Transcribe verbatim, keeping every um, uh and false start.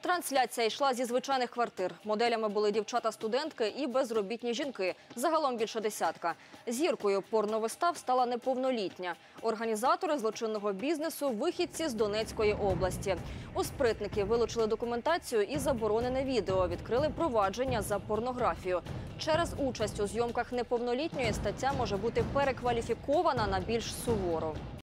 Трансляція йшла зі звичайних квартир. Моделями були дівчата-студентки і безробітні жінки. Загалом більше десятка. Зіркою порновистав стала неповнолітня. Організатори злочинного бізнесу – вихідці з Донецької області. У спритників вилучили документацію і заборонене відео. Відкрили провадження за порнографію. Через участь у зйомках неповнолітньої стаття може бути перекваліфікована на більш сувору.